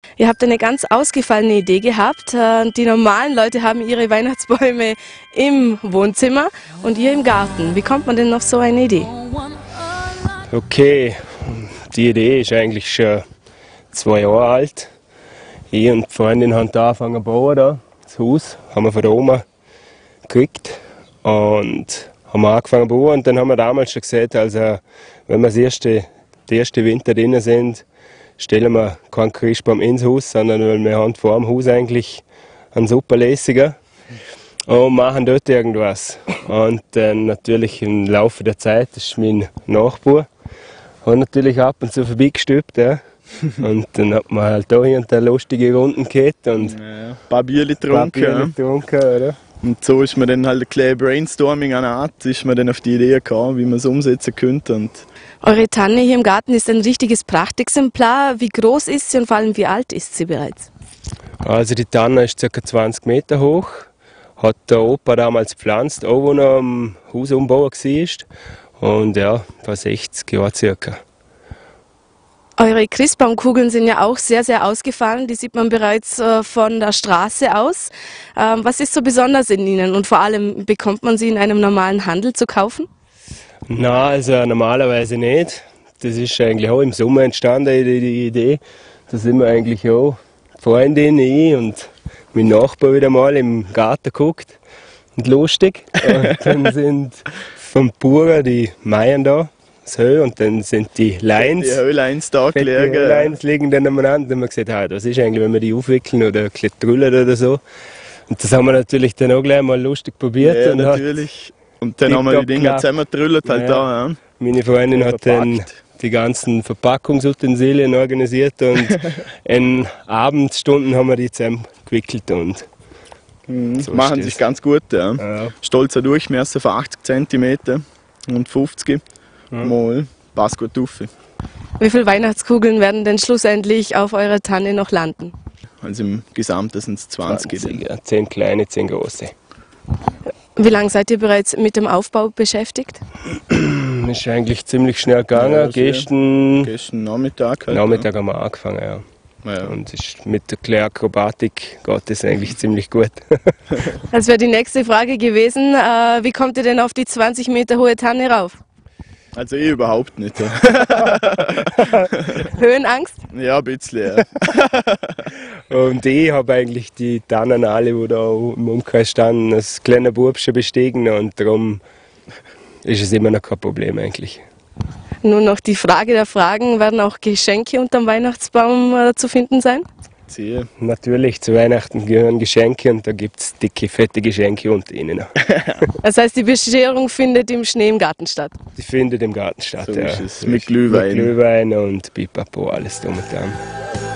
Ihr habt eine ganz ausgefallene Idee gehabt. Die normalen Leute haben ihre Weihnachtsbäume im Wohnzimmer und ihr im Garten. Wie kommt man denn auf so eine Idee? Okay, die Idee ist eigentlich schon 2 Jahre alt. Ich und die Freundin haben da angefangen zu bauen, da, das Haus. Haben wir von der Oma gekriegt und haben angefangen zu bauen. Und dann haben wir damals schon gesagt, also, wenn wir den ersten Winter drin sind, stellen wir keinen Christbaum ins Haus, sondern weil wir haben vor dem Haus eigentlich einen super lässigen und machen dort irgendwas. Und dann natürlich im Laufe der Zeit, das ist mein Nachbar, hat natürlich ab und zu vorbeigestübt. Ja. Und dann hat man halt da hier und da lustige Runden gehabt und ein paar Bierchen getrunken. Oder? Und so ist man dann halt ein kleines Brainstorming an einer Art, ist man dann auf die Idee gekommen, wie man es umsetzen könnte. Und Eure Tanne hier im Garten ist ein richtiges Prachtexemplar. Wie groß ist sie und vor allem wie alt ist sie bereits? Also die Tanne ist ca. 20 Meter hoch, hat der Opa damals gepflanzt, auch wo er am Hausumbau war. Und ja, vor 60 Jahren circa. Eure Christbaumkugeln sind ja auch sehr, sehr ausgefallen. Die sieht man bereits von der Straße aus. Was ist so besonders in ihnen und vor allem bekommt man sie in einem normalen Handel zu kaufen? Nein, also normalerweise nicht. Das ist eigentlich auch im Sommer entstanden, die Idee. Da sind wir eigentlich auch Freundin, ich und mein Nachbar wieder mal im Garten geguckt. Und lustig. Und dann sind vom Bauern die Meiern da, das Höhe, und dann sind die Lines. die Höhlines da gelegen. Die Lines liegen dann aneinander. Dann haben wir gesagt, ah, das ist eigentlich, wenn wir die aufwickeln oder ein bisschen drüllen oder so. Und das haben wir natürlich dann auch gleich mal lustig probiert. Ja, und natürlich. Und dann haben wir die Dinger zusammengedrüllt halt da. Ja. Meine Freundin hat dann die ganzen Verpackungsutensilien organisiert und in Abendstunden haben wir die zusammengewickelt und so machen sich ganz gut. Ja. Ja. Stolzer Durchmesser von 80 cm und 50 mal passt gut auf. Wie viele Weihnachtskugeln werden denn schlussendlich auf eurer Tanne noch landen? Also im Gesamten sind es 20. Ja, 10 kleine, 10 große. Wie lange seid ihr bereits mit dem Aufbau beschäftigt? Ist eigentlich ziemlich schnell gegangen. Ja, gestern Nachmittag halt. Nachmittag haben wir angefangen, ja. Ja. Und ist mit der kleinen Akrobatik geht das eigentlich ziemlich gut. Das wäre die nächste Frage gewesen. Wie kommt ihr denn auf die 20 Meter hohe Tanne rauf? Also ich überhaupt nicht. Höhenangst? Ja, ein bisschen. Ja. Und ich habe eigentlich die Tannen alle, die da im Umkreis standen, als kleiner Bub schon bestiegen und darum ist es immer noch kein Problem eigentlich. Nun noch die Frage der Fragen, werden auch Geschenke unterm Weihnachtsbaum zu finden sein? Ziehe. Natürlich, zu Weihnachten gehören Geschenke und da gibt es dicke, fette Geschenke unter ihnen. Das heißt, die Bescherung findet im Schnee im Garten statt? Die findet im Garten statt, So ja. ist es, mit Glühwein. Mit Glühwein und Pipapo, alles drum und dran.